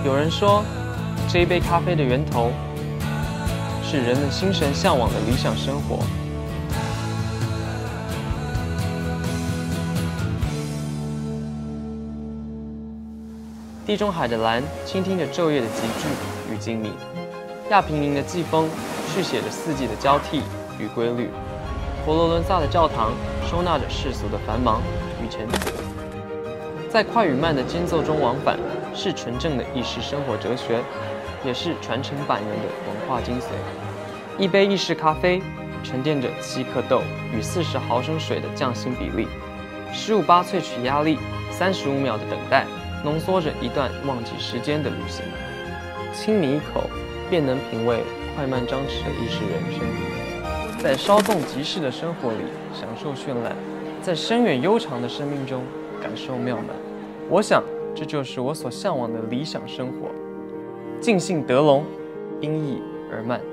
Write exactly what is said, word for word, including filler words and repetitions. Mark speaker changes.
Speaker 1: 有人说，这一杯咖啡的源头是人们心神向往的理想生活。地中海的蓝倾听着昼夜的急剧与静谧，亚平宁的季风续写着四季的交替与规律，佛罗伦萨的教堂收纳着世俗的繁忙与沉寂，在快与慢的间奏中往返，是纯正的意式生活哲学，也是传承百年的文化精髓。一杯意式咖啡沉淀着七克豆与四十毫升水的匠心比例，十五巴萃取压力，三十五秒的等待，浓缩着一段忘记时间的旅行。轻抿一口，便能品味快慢张弛的意式人生，在稍纵即逝的生活里享受绚烂，在深远悠长的生命中感受妙满。我想，这就是我所向往的理想生活。尽兴得龙，因逸而慢。